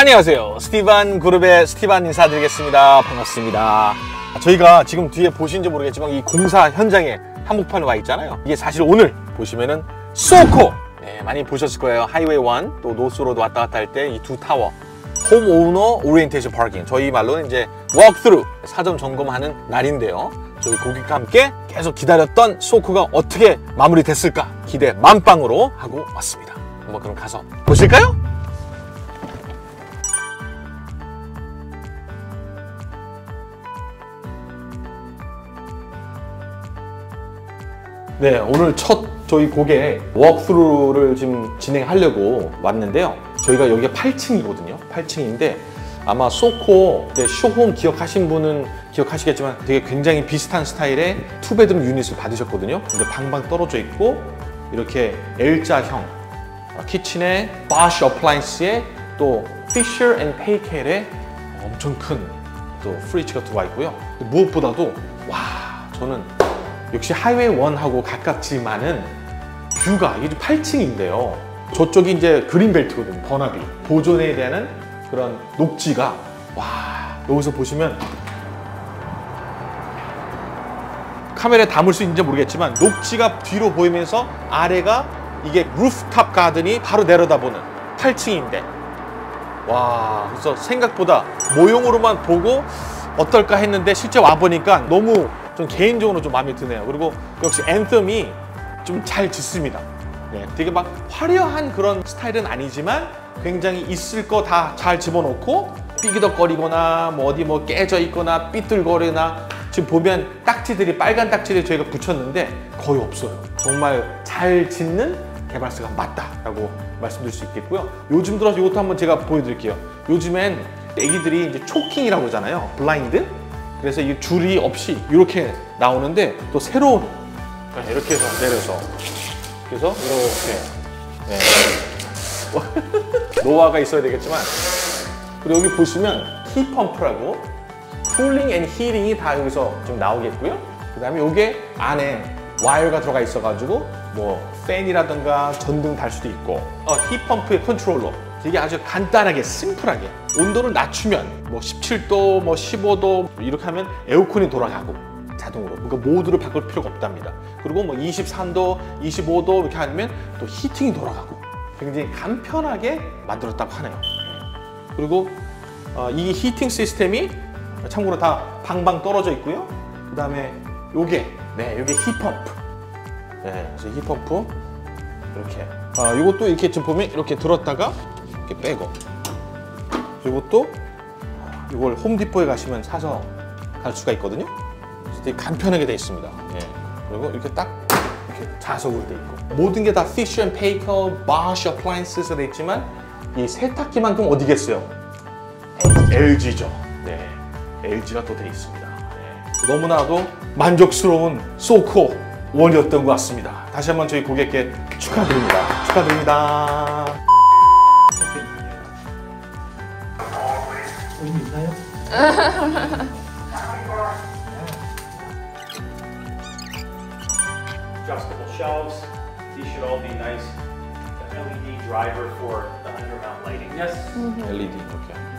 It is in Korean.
안녕하세요. 스티반 그룹의 스티반 인사드리겠습니다. 반갑습니다. 저희가 지금 뒤에 보신지 모르겠지만 이 공사 현장에 한복판에 와 있잖아요. 이게 사실 오늘 보시면은 소코! 네, 많이 보셨을 거예요. 하이웨이 1 또 노스로드 왔다 갔다 할 때 이 두 타워 홈 오너 오리엔테이션 파킹, 저희 말로는 이제 워크스루 사전 점검하는 날인데요. 저희 고객과 함께 계속 기다렸던 소코가 어떻게 마무리됐을까 기대 만빵으로 하고 왔습니다. 한번 그럼 가서 보실까요? 네, 오늘 첫 저희 고객 워크스루를 지금 진행하려고 왔는데요. 저희가 여기가 8층이거든요. 8층인데 아마 소코 쇼홈 기억하신 분은 기억하시겠지만 되게 굉장히 비슷한 스타일의 투베드룸 유닛을 받으셨거든요. 근데 방방 떨어져 있고 이렇게 L자형 키친에 바쉬 어플라이언스에 또 피셔 앤 페이켈의 엄청 큰 또 프리지가 들어와 있고요. 무엇보다도 와, 저는 역시 하이웨이 1하고 가깝지만은 뷰가 이게 8층인데요. 저쪽이 이제 그린벨트거든요. 버나비 보존에 대한 그런 녹지가, 와, 여기서 보시면 카메라에 담을 수 있는지 모르겠지만 녹지가 뒤로 보이면서 아래가 이게 루프탑 가든이 바로 내려다보는 8층인데, 와, 그래서 생각보다 모형으로만 보고 어떨까 했는데 실제 와보니까 너무 좀 개인적으로 좀 마음에 드네요. 그리고 역시 앤썸이 좀 잘 짓습니다. 네, 되게 막 화려한 그런 스타일은 아니지만 굉장히 있을 거 다 잘 집어넣고 삐기덕거리거나 뭐 어디 뭐 깨져 있거나 삐뚤거리거나 지금 보면 딱지들이 빨간 딱지를 저희가 붙였는데 거의 없어요. 정말 잘 짓는 개발사가 맞다라고 말씀드릴 수 있겠고요. 요즘 들어서 이것도 한번 제가 보여드릴게요. 요즘엔 애기들이 이제 초킹이라고 하잖아요. 블라인드. 그래서 이 줄이 없이 이렇게 나오는데 또 새로운 이렇게 해서 내려서 그래서 이렇게 노화가 있어야 되겠지만, 그리고 여기 보시면 히펌프라고 쿨링 앤 히팅이 다 여기서 좀 나오겠고요. 그 다음에 이게 안에 와이어가 들어가 있어가지고 뭐 팬이라든가 전등 달 수도 있고, 히펌프의 컨트롤러 되게 아주 간단하게 심플하게 온도를 낮추면 뭐 17도 뭐 15도 이렇게 하면 에어컨이 돌아가고 자동으로, 그러니까 모드를 바꿀 필요가 없답니다. 그리고 뭐 23도 25도 이렇게 하면 또 히팅이 돌아가고 굉장히 간편하게 만들었다고 하네요. 그리고 이 히팅 시스템이 참고로 다 방방 떨어져 있고요. 그 다음에 요게 힙펌프. 네, 그래서 힙펌프 이렇게 요것도 이렇게 지금 보면 이렇게 들었다가 이렇게 빼고, 그리고 또 이걸 홈디포에 가시면 사서 갈 수가 있거든요. 그래서 되게 간편하게 되어 있습니다. 예. 그리고 이렇게 딱 이렇게 자석으로 되어 있고, 모든 게 다 피셔 앤 페이커, 바쉬 어플라이언스가 되어 있지만 이 세탁기만큼 어디겠어요? LG죠. 네, LG가 또 되어 있습니다. 네. 너무나도 만족스러운 소코 원이었던 것 같습니다. 다시 한번 저희 고객께 축하드립니다. 축하드립니다. 의미 있나요? Adjustable shelves. These should all be nice. The LED driver for the undermount lighting. Yes. LED 이렇게.